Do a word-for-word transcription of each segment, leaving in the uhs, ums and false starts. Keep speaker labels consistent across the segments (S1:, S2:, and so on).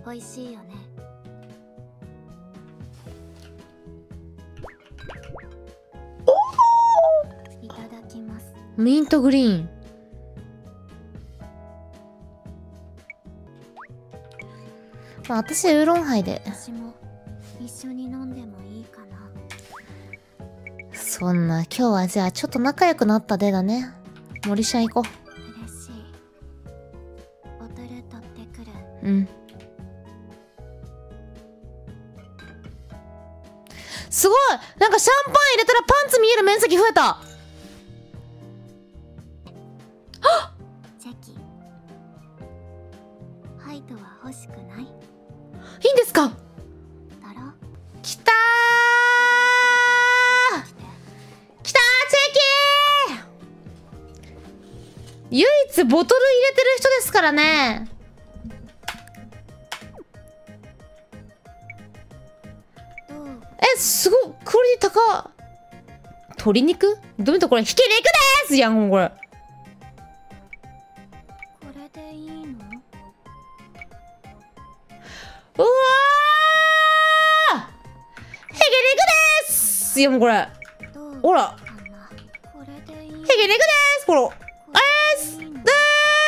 S1: 美味しいよね。いただきます。
S2: ミントグリーン。まあ私ウーロンハイで。
S1: 私も一緒に飲んでもいいかな。
S2: そんな今日はじゃあちょっと仲良くなったでだね。森シャン行こ
S1: 嬉しい。ボトル取ってくる。
S2: う。うん。すごい、なんかシャンパン入れたらパンツ見える面積増えた。はっ、
S1: チェキ。ハイトは欲しくない？
S2: いいんですか？
S1: だろ？
S2: きたー、きたー、チェキー。唯一ボトル入れてる人ですからね。え、すごいクオリティ高。鶏肉どう見たこれひき肉でーすやん、もうこれ。
S1: これでいいの？
S2: うわー、ひき肉でーす。いやもうこれ
S1: どう
S2: ほら、
S1: かな？これでいいの？
S2: ひき肉でーす。この
S1: こ
S2: えーす
S1: れでいいの？
S2: で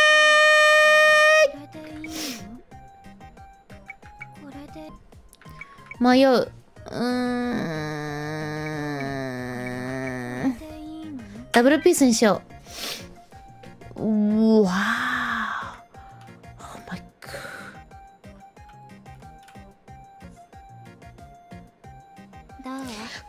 S1: これでいいの？これで
S2: ー迷う。うーん、
S1: これでいいの？
S2: ダブルピースにしよう。うわー、Oh my god。
S1: どう？